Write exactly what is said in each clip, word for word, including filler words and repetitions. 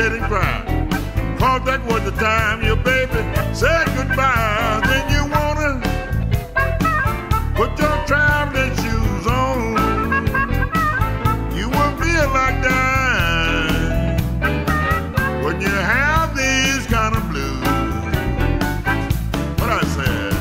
let it cry. Cause that was the time your baby said goodbye. Then you wanna put your traveling shoes on. You will feel like dying when you have these kind of blues. What I said.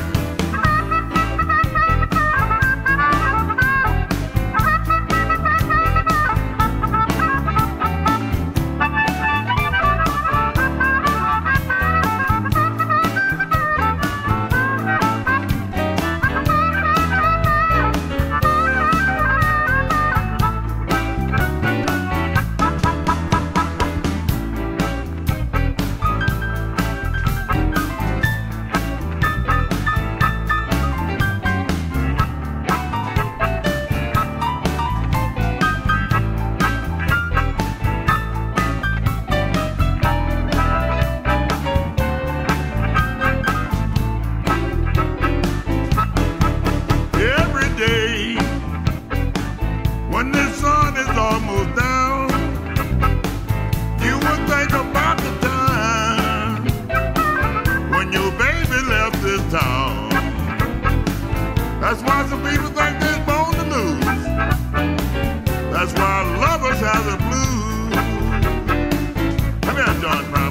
When the sun is almost down, you would think about the time when your baby left this town. That's why some people think they're born to lose. That's why lovers have the blues. Come here, John Brown.